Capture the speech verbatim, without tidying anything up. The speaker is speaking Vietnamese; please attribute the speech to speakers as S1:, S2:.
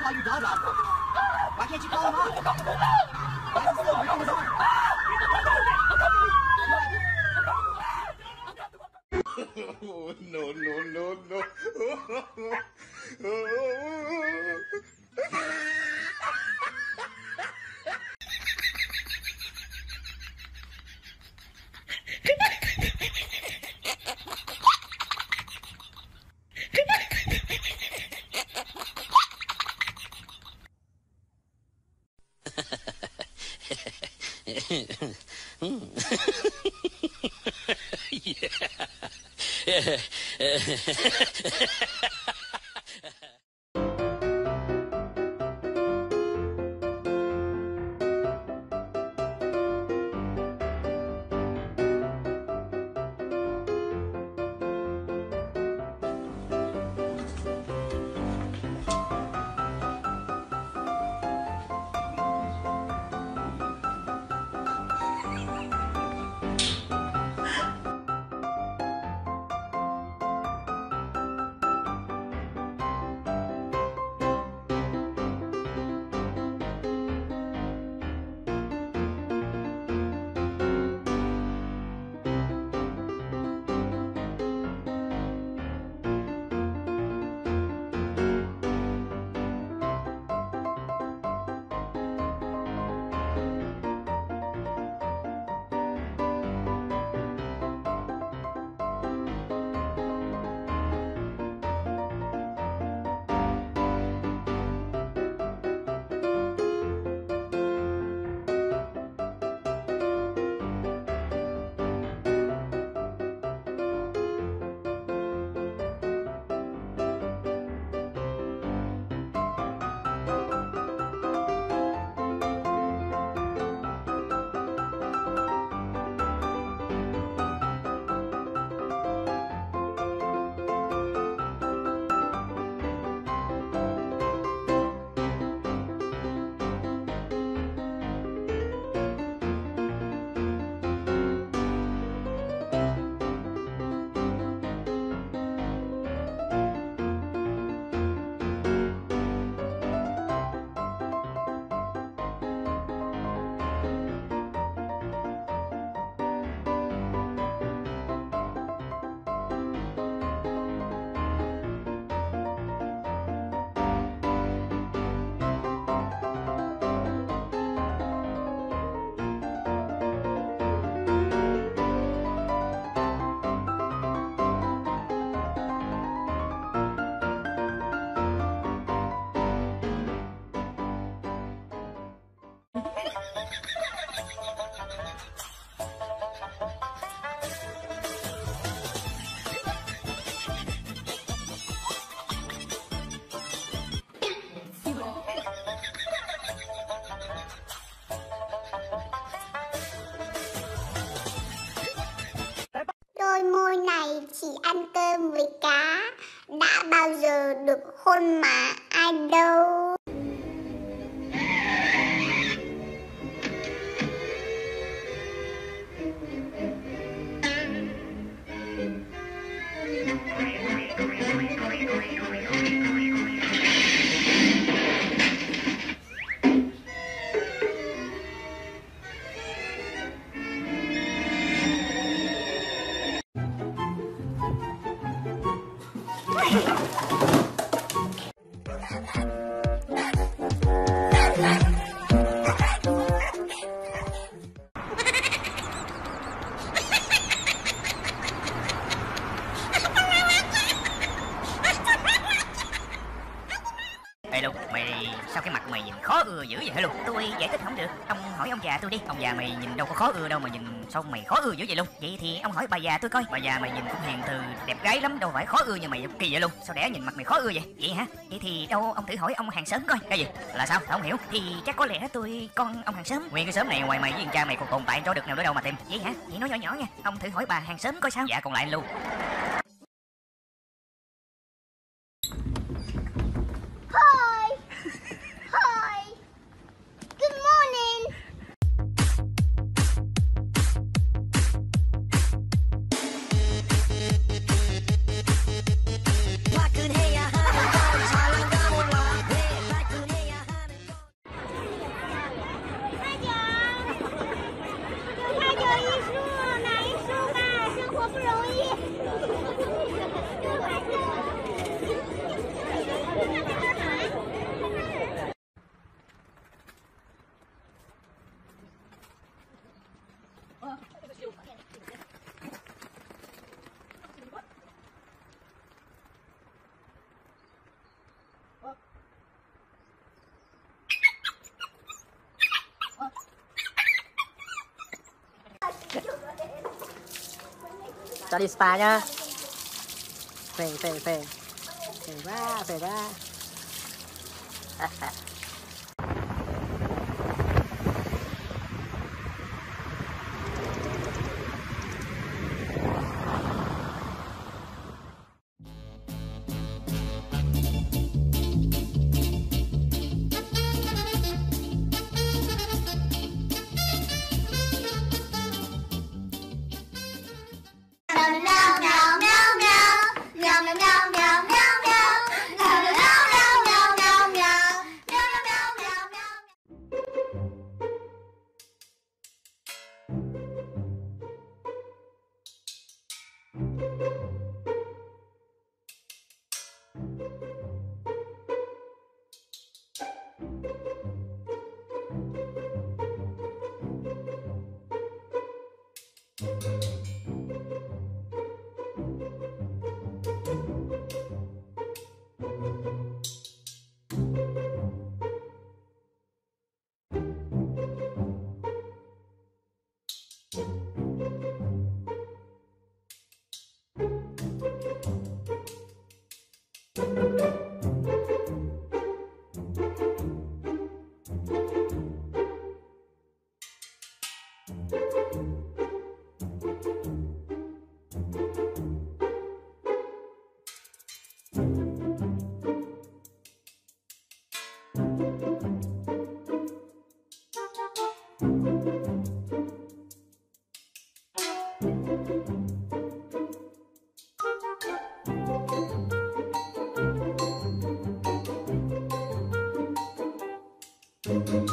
S1: 考虑找找，把天气高了吗？还是四五分钟。No no no no.
S2: Đôi môi này chỉ ăn cơm với cá, đã bao giờ được hôn mà ai đâu.
S3: Ê Lu, mày sao cái mặt mày nhìn khó ưa dữ vậy hả Lu? Tôi giải thích không được. Ông hỏi ông già tôi đi. Ông già mày nhìn đâu có khó ưa đâu mà nhìn sao mày khó ưa dữ vậy luôn? Vậy thì ông hỏi bà già tôi coi. Bà già mày nhìn cũng hiền từ đẹp gái lắm, đâu phải khó ưa như mày kỳ vậy luôn. Sao đẻ nhìn mặt mày khó ưa vậy? Vậy hả? Vậy thì đâu ông thử hỏi ông hàng xóm coi. Cái gì? Là sao? Không hiểu. Thì chắc có lẽ tôi con ông hàng xóm. Nguyên cái xóm này ngoài mày với cha mày còn tồn tại cho được nào nữa đâu mà tìm. Vậy hả? Vậy nói nhỏ nhỏ nha. Ông thử hỏi bà hàng xóm coi sao. Dạ còn lại luôn.
S4: Cho đi spa nhá. Phê phê phê. Phê quá, phê quá.
S2: Thank you.